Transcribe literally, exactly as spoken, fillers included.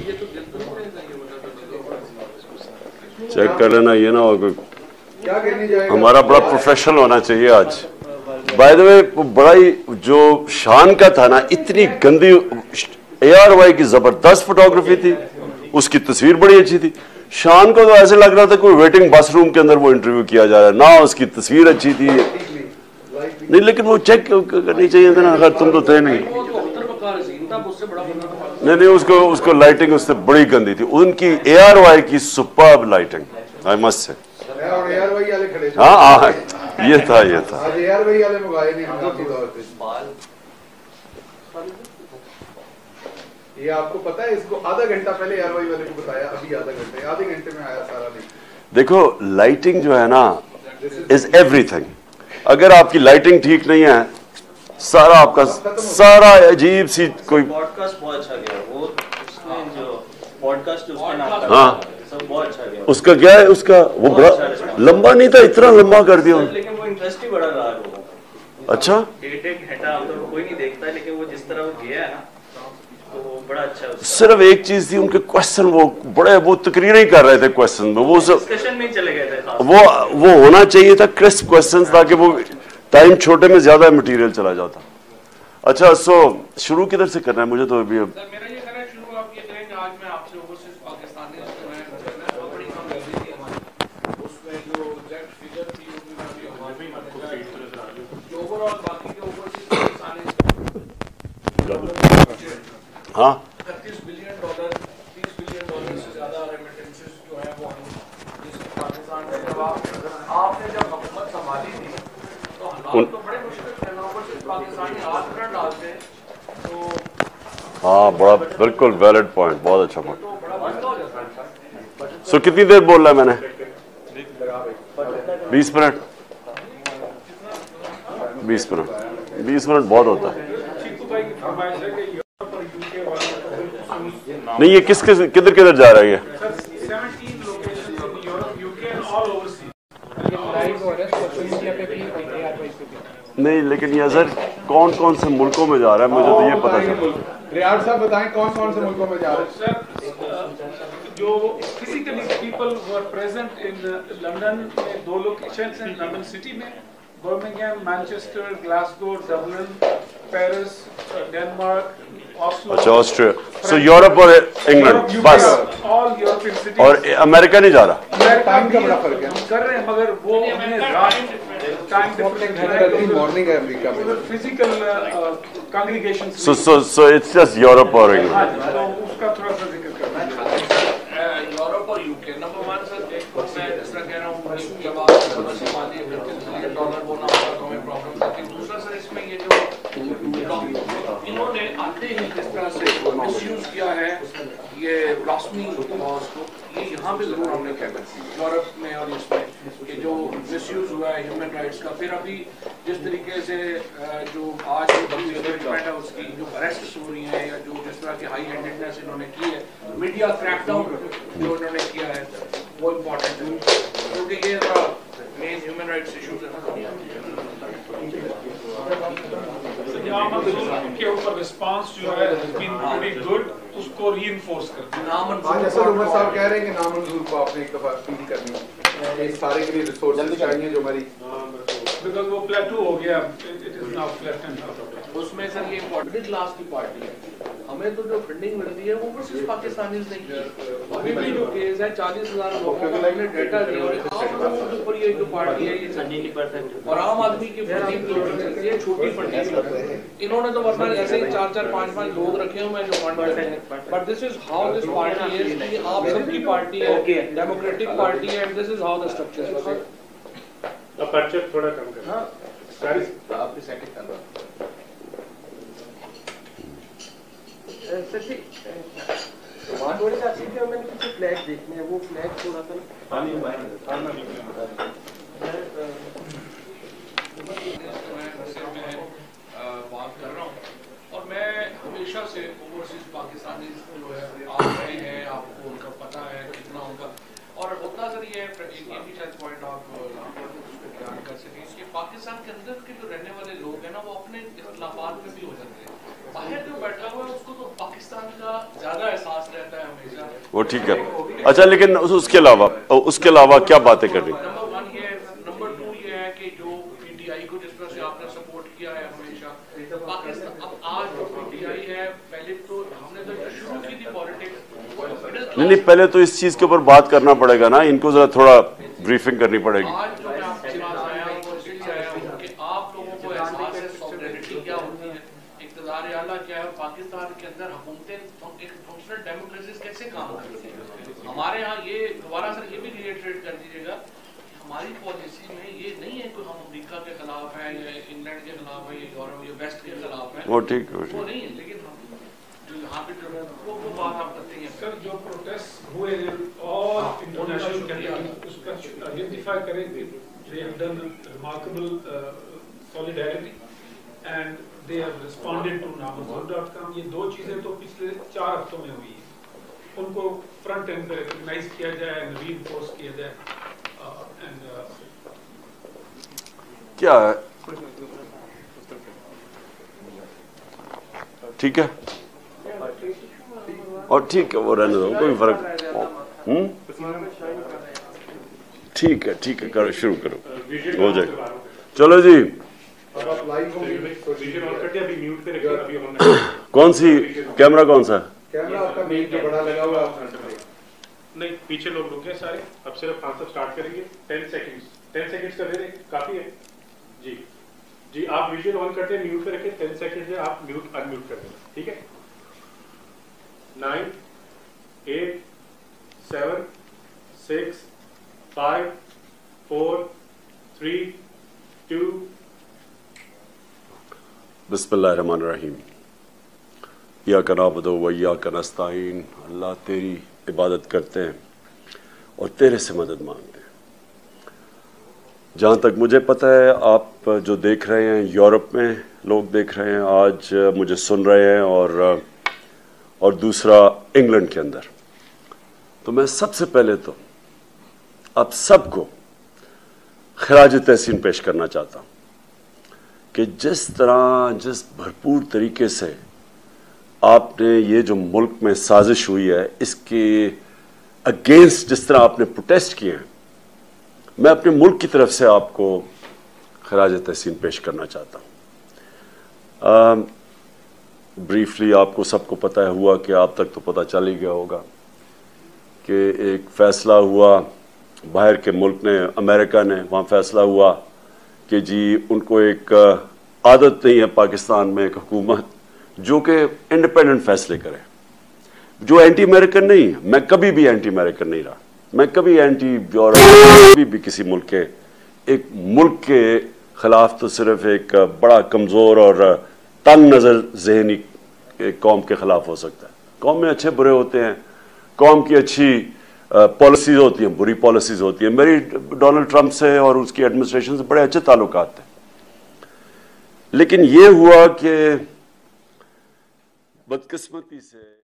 Check कर लेना, ये ना हो कोई, हमारा बड़ा प्रोफेशनल होना चाहिए आज। बाय द वे बड़ा ही जो शान का था ना, इतनी गंदी ए आर वाई की जबरदस्त फोटोग्राफी थी, उसकी तस्वीर बड़ी अच्छी थी। शान को तो ऐसे लग रहा था कोई वेटिंग बस रूम के अंदर वो इंटरव्यू किया जा रहा है, ना उसकी तस्वीर अच्छी थी नहीं, लेकिन वो चेक करनी चाहिए था ना, अगर तुम तो थे नहीं। नहीं नहीं उसको उसको लाइटिंग उससे बड़ी गंदी थी, उनकी ए आर वाई की superb lighting, I must say. हाँ हाँ ये था ये था ये आपको पता है, इसको आधा घंटा पहले ए आर वाई वाले को बताया, अभी आधा घंटे आधे घंटे में आया सारा नहीं। देखो लाइटिंग जो है ना इज एवरीथिंग, अगर आपकी लाइटिंग ठीक नहीं है सारा आपका सारा अजीब सी कोई पॉडकास्ट बहुत अच्छा गया, वो उसमें जो पॉडकास्ट उसका नाम था हाँ सब बहुत अच्छा गया। उसका क्या है, उसका वो बड़ा लंबा नहीं था, इतना लंबा कर दिया, लेकिन वो इंटरेस्ट ही बड़ा रहा लोगों का। अच्छा डेढ़ एक घंटा तो कोई नहीं देखता, लेकिन वो जिस तरह वो गया है ना तो वो बड़ा अच्छा है। सिर्फ एक चीज थी, उनके क्वेश्चन वो बड़े वो तकरीर ही कर रहे थे क्वेश्चन में, वो सब डिस्कशन में चले गए थे खास। वो वो होना चाहिए था क्रिस्प क्वेश्चंस, ताकि वो टाइम छोटे में ज्यादा मटेरियल चला जाता। अच्छा सो शुरू किधर से करना है, मुझे तो अभी अब मेरा ये कहना है शुरू आप ये करें कि आज मैं आपसे ओवरसीज पाकिस्तानी बहुत बड़ी कामयाबी थी हमारी, उसमें जो एग्जैक्ट फिगर थी वो भी काफी हमारी जो ओवरऑल बाकी के ओवरसीज पाकिस्तानी हाँ इकतीस बिलियन डॉलर तीस बिलियन डॉलर से ज्यादा रेमिटेंसेस जो है वो जिस पाकिस्तान में जब आप आपने जब हुकूमत संभाली थी तो हालात तो बड़े मुश्किल थे ना, ओवरसीज पाकिस्तानी हाथ न डालते तो हाँ बड़ा बिल्कुल वैलिड पॉइंट, बहुत अच्छा पॉइंट। तो बड़ा मसला हो जाता है। सो कितनी देर बोल रहा है मैंने, बीस मिनट बीस मिनट बीस मिनट बहुत होता है। नहीं ये किस किस किधर किधर जा रहा है ये, नहीं लेकिन ये सर कौन कौन से मुल्कों में जा रहा है, मुझे तो ये पता चला। रियाज साहब बताएं कौन कौन से मुल्कों में जा रहे हैं। सर जो physically people who are present in London में दो लोकेशंस हैं, लंदन सिटी में Birmingham, Manchester, Glasgow, Dublin, Paris, Denmark, Oslo. अच्छा ऑस्ट्रेलिया, सो यूरोप और इंग्लैंड बस, ऑल यूरोपियन सिटीज। और अमेरिका नहीं जा रहा, टाइम का बड़ा फर्क है, कर रहे हैं मगर वो अपने रात टाइम डिफरेंट मॉर्निंग है अमेरिका में, physical congregation. So so so it's just Europe और इंग्लैंड। तो उसका थोड़ा सा जिक्र करना है। यूरोप और यूके नंबर वन सर, एक तो मैं जिस तरह कह रहा हूँ जब आप संभालिए बिलियन डॉलर वो ना होगा तो हमें प्रॉब्लम आती है। दूसरा सर इसमें ये जो इन्होंने आते ही जिस तरह से मिसयूज किया है ये ब्लास्फेमी लॉज को, ये यहाँ पे जरूर हमने क्या यूरोप में और इसमें कि जो मिसयूज हुआ है ह्यूमन राइट्स का, फिर अभी जिस तरीके से जो आज है उसकी जो अरेस्ट हो रही है या जो जिस तरह की हाई हैंडेडनेस इन्होंने की है, मीडिया क्रैकडाउन जो इन्होंने किया है वो इम्पोर्टेंट है क्योंकि ये मेन ह्यूमन राइट्स इशूज है के ऊपर रिस्पांस जो है बीन प्रीटी गुड, उसको रीइंफोर्स करते हैं। जैसा उमर साहब कह रहे हैं कि नामंजूर को आपने एक दफा अपील करनी है, इस सारे के लिए रिसोर्सेज चाहिए जो हमारी, बिकॉज़ वो प्लेटू हो गया, इट इज नाउ फ्लैटेंड। उसमें सर ये इम्पोर्टेंट क्लास की पार्टी है, हमें तो जो फंडिंग मिलती है वो सिर्फ पाकिस्तानी नहीं की। अभी भी जो केस है चालीस हजार लोगों का हमने डेटा दिया और आम लोगों के ऊपर ये जो पार्टी है ये सैंतालीस परसेंट और आम आदमी की फंडिंग की ये छोटी फंडिंग इन्होंने तो वरना ऐसे ही चार चार पाँच पाँच लोग रखे हुए हैं जो फंड करते हैं। But this is how this party is कि आप सबकी पार्टी है, डेमोक्रेटिक पार्टी है, and this is how the structure है। अब पर्चे थोड़ा कम कर। हां सारी आपकी सेटिंग कर रहा सच्ची वहाँ थोड़ी सा चीज़ है, मैंने कुछ फ्लैग देखने हैं, वो फ्लैग थोड़ा सा पानी खाना बात कर रहा हूँ और मैं हमेशा से ओवरसीज पाकिस्तानी जो है आप रहे हैं, आपको उनका पता है कितना उनका, और होता सर ये ये भी शायद पॉइंट आप ध्यान कर सकें कि पाकिस्तान के अंदर के जो रहने वाले लोग हैं ना वो अपने इख्तिलाफात में भी हो जाते हैं, बाहर जो बैठा हुआ है उसको तो पाकिस्तान का ज्यादा एहसास रहता है हमेशा। वो ठीक है। अच्छा, लेकिन उस के अलावा उसके अलावा क्या बातें कर रही? नंबर वन ये है, नंबर टू ये है कि जो पीटीआई को जिस तरह से आपने सपोर्ट किया है हमेशा, पाकिस्तान अब आज जो पीटीआई है, पहले तो हमने तो शुरू की थी पॉलिटिक्स। नहीं नहीं, पहले तो इस चीज के ऊपर बात करना पड़ेगा ना, इनको जरा थोड़ा ब्रीफिंग करनी पड़ेगी। आज जो मैं आपके पास आया हूँ वो इसलिए आया हूँ कि आप लोगों को एहसास है सॉवरेनिटी क्या होती है, इक़्तिदार आला क्या है, पाकिस्तान के अंदर हुकूमतें एक फंक्शनल डेमोक्रेसी कैसे काम करती है। हमारे यहाँ ये दोबारा सर ये भी रिएटरेट कर दीजिएगा, हमारी पॉलिसी में ये नहीं है कि हम अमेरिका के खिलाफ हैं या इंग्लैंड के खिलाफ है या यूरोप या वेस्ट के खिलाफ हैं, वो ठीक वो नहीं है। लेकिन हम जो यहाँ पे जो वो वो बात आप करते हैं सर, जो प्रोटेस्ट हुए हैं और इंटरनेशनल कैंडिडेट उसका आइडेंटिफाई करें, they have done remarkable solidarity and they have responded to नामोजोर डॉट कॉम। ये दो चीजें तो पिछले चार हफ्तों में हुई है, उनको फ्रंट एंड पे रिकॉग्नाइज किया जाए एंड रीइंफोर्स किया जाए। एंड क्या है, ठीक है और ठीक है, वो रहने दो, कोई फर्क। हम्म ठीक है ठीक है, करो, शुरू करो, हो जाए। चलो जी, कौन सी कैमरा, कौन सा कैमरा आपका मेन जो बड़ा लगा हुआ है? नहीं, पीछे लोग रुके सारे, अब सिर्फ आंसर स्टार्ट करेंगे। टेन सेकंड्स टेन सेकंड्स कर दे रहे, काफी है जी। जी आप विजुअल ऑन करते हैं, म्यूट पे रखें, टेन सेकंड्स है, आप म्यूट अनम्यूट कर देना, ठीक है। Nine, eight, seven, six, five, four, three, two. बिस्मिल्लाहिर्रहमानिर्रहीम। इय्याका नअबुदु व इय्याका नस्तईन। अल्लाह तेरी इबादत करते हैं और तेरे से मदद मांगते हैं। जहाँ तक मुझे पता है, आप जो देख रहे हैं, यूरोप में लोग देख रहे हैं, आज मुझे सुन रहे हैं, और और दूसरा इंग्लैंड के अंदर। तो मैं सबसे पहले तो आप सबको खराज तहसीन पेश करना चाहता हूँ कि जिस तरह, जिस भरपूर तरीके से आपने ये जो मुल्क में साजिश हुई है, इसके अगेंस्ट जिस तरह आपने प्रोटेस्ट किए हैं, मैं अपने मुल्क की तरफ से आपको खराज तहसीन पेश करना चाहता हूँ। ब्रीफली आपको सबको पता है हुआ कि आप तक तो पता चल ही गया होगा कि एक फ़ैसला हुआ बाहर के मुल्क ने, अमेरिका ने, वहाँ फ़ैसला हुआ कि जी उनको एक आदत नहीं है पाकिस्तान में एक हुकूमत जो कि इंडिपेंडेंट फैसले करे, जो एंटी अमेरिकन नहीं है। मैं कभी भी एंटी अमेरिकन नहीं रहा, मैं कभी एंटी यूरोप, कभी भी किसी मुल्क के एक मुल्क के खिलाफ तो सिर्फ एक बड़ा कमज़ोर और तंग नज़र जहनी कौम के खिलाफ हो सकता है। कौम में अच्छे बुरे होते हैं, कौम की अच्छी पॉलिसीज़ होती हैं, बुरी पॉलिसीज़ होती हैं। मेरी डोनाल्ड ट्रंप से और उसकी एडमिनिस्ट्रेशन से बड़े अच्छे ताल्लुकात थे, लेकिन ये हुआ कि बदकिस्मती से